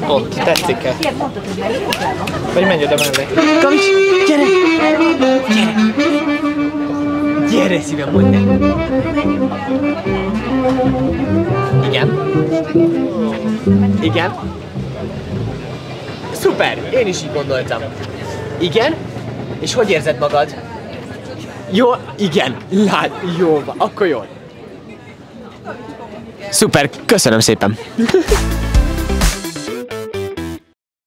Ott, tetszik-e? Vagy menj oda mellé. Kavics, gyere! Gyere! Gyere szívem, mondd el! Igen? Igen? Szuper! Én is így gondoltam. Igen? És hogy érzed magad? Jó, igen, lát, jó, akkor jól. Szuper, köszönöm szépen.